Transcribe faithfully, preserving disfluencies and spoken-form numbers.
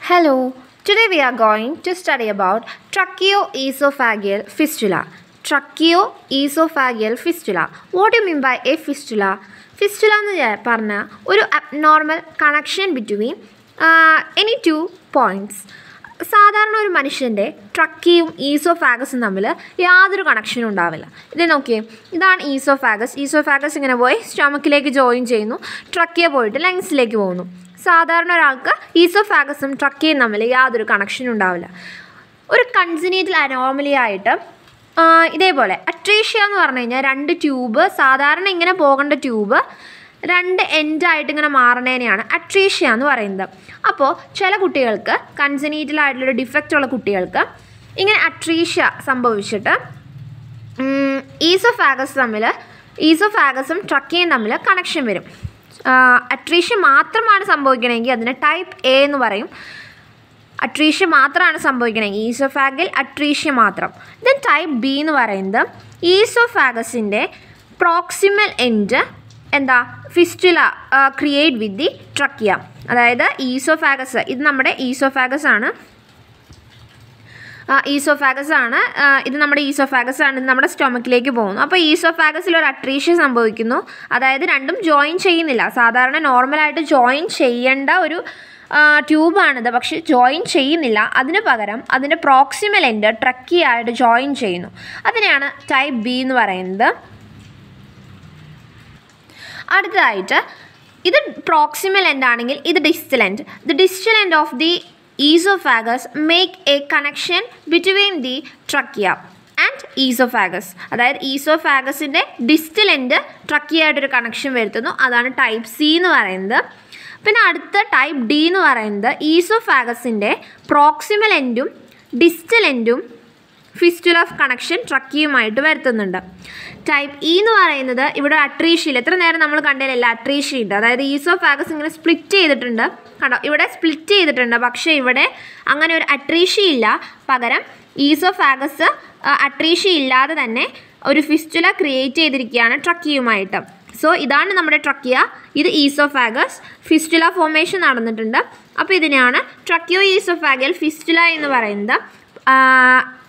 Hello, today we are going to study about tracheooesphageal fistula. Tracheooesphageal fistula. What do you mean by a fistula? Fistula is an abnormal connection between uh, any two points. സാധാരണ ഒരു മനുഷ്യൻ്റെ ട്രക്കിയും ഈസോഫാഗസും തമ്മിൽ യാതൊരു കണക്ഷനും ഉണ്ടാവില്ല. ഇത് നോക്കിയേ, ഇതാണ് ഈസോഫാഗസ്. ഈസോഫാഗസ് ഇങ്ങനെ പോയി സ്റ്റൊമക്കിലേക്ക് ജോയിൻ ചെയ്യുന്നു, ട്രക്കിയ പോയിട്ട് ലങ്സിലേക്ക് പോകുന്നു. സാധാരണ ഒരാൾക്ക് ഈസോഫാഗസും ട്രക്കിയും തമ്മിൽ യാതൊരു കണക്ഷനും ഉണ്ടാവില്ല. ഒരു കൺജനീറ്റൽ അനോമലി ആയിട്ട് ഇതേപോലെ അട്രീഷ്യ എന്ന് പറഞ്ഞു കഴിഞ്ഞാൽ രണ്ട് ട്യൂബ്, സാധാരണ ഇങ്ങനെ പോകേണ്ട ട്യൂബ് രണ്ട് എൻഡായിട്ട് ഇങ്ങനെ മാറണേനെയാണ് അട്രീഷ്യ എന്ന് പറയുന്നത്. അപ്പോൾ ചില കുട്ടികൾക്ക് കൺജനീറ്റലായിട്ടുള്ളൊരു ഡിഫക്റ്റ് ഉള്ള കുട്ടികൾക്ക് ഇങ്ങനെ അട്രീഷ്യ സംഭവിച്ചിട്ട് ഈസോഫാഗസ് തമ്മിൽ ഈസോഫാഗസും ട്രക്കിയും തമ്മിൽ കണക്ഷൻ വരും. അട്രീഷ്യ മാത്രമാണ് സംഭവിക്കണമെങ്കിൽ അതിന് ടൈപ്പ് എ എന്ന് പറയും. അട്രീഷ്യ മാത്രമാണ് സംഭവിക്കണമെങ്കിൽ ഈസോഫാഗൽ അട്രീഷ്യ മാത്രം. ദെൻ ടൈപ്പ് ബി എന്ന് പറയുന്നത് ഈസോഫാഗസിൻ്റെ പ്രോക്സിമൽ എൻഡ് എന്താ fistula create with the trachea. അതായത് ഈസോഫാഗസ്, ഇത് നമ്മുടെ ഈസോഫാഗസ് ആണ് ഈസോഫാഗസ് ആണ് ഇത് നമ്മുടെ ഈസോഫാഗസ് ആണ് ഇത് നമ്മുടെ സ്റ്റൊമക്കിലേക്ക് പോകുന്നു. അപ്പോൾ ഈസോഫാഗസിൽ ഒരു അട്രീഷ്യ സംഭവിക്കുന്നു. അതായത് രണ്ടും ജോയിൻ ചെയ്യുന്നില്ല. സാധാരണ നോർമലായിട്ട് ജോയിൻ ചെയ്യേണ്ട ഒരു ട്യൂബാണിത്, പക്ഷെ ജോയിൻ ചെയ്യുന്നില്ല. അതിന് പകരം അതിൻ്റെ പ്രോക്സിമൽ എൻഡ് ട്രക്കിയായിട്ട് ജോയിൻ ചെയ്യുന്നു. അതിനെയാണ് ടൈപ്പ് ബി എന്ന് പറയുന്നത്. അടുത്തതായിട്ട് ഇത് പ്രോക്സിമൽ എൻഡ് ആണെങ്കിൽ ഇത് distal end. The distal end of the oesophagus make a connection between the trachea and oesophagus. അതായത് ഈസോഫാഗസിൻ്റെ ഡിസ്റ്റൽ എൻഡ് ട്രക്കിയായിട്ടൊരു കണക്ഷൻ വരുത്തുന്നു. അതാണ് ടൈപ്പ് സി എന്ന് പറയുന്നത്. പിന്നെ അടുത്ത ടൈപ്പ് ഡി എന്ന് പറയുന്നത് ഈസോഫാഗസിൻ്റെ പ്രോക്സിമൽ എൻഡും ഡിസ്റ്റൽ എൻഡും ഫിസ്റ്റുല ഓഫ് കണക്ഷൻ ട്രക്കിയുമായിട്ട് വരുത്തുന്നുണ്ട്. ടൈപ്പ് ഇ എന്ന് പറയുന്നത് ഇവിടെ അട്രീഷ്യയിൽ എത്ര നേരം നമ്മൾ കണ്ടതിലല്ല അട്രീഷ്യ ഉണ്ട്. അതായത് ഈസോഫാഗസ് ഇങ്ങനെ സ്പ്ലിറ്റ് ചെയ്തിട്ടുണ്ട്, കണ്ടോ, ഇവിടെ സ്പ്ലിറ്റ് ചെയ്തിട്ടുണ്ട്. പക്ഷേ ഇവിടെ അങ്ങനെ ഒരു അട്രീഷ്യ ഇല്ല. പകരം ഈസോഫാഗസ് അട്രീഷ്യ ഇല്ലാതെ തന്നെ ഒരു ഫിസ്റ്റുല ക്രിയേറ്റ് ചെയ്തിരിക്കുകയാണ് ട്രക്കിയുമായിട്ട്. സോ ഇതാണ് നമ്മുടെ ട്രക്കിയ, ഇത് ഈസോഫാഗസ്. ഫിസ്റ്റുല ഫോർമേഷൻ നടന്നിട്ടുണ്ട്. അപ്പോൾ ഇതിനെയാണ് ട്രക്കിയോ ഈസോഫാഗൽ ഫിസ്റ്റുല എന്ന് പറയുന്നത്.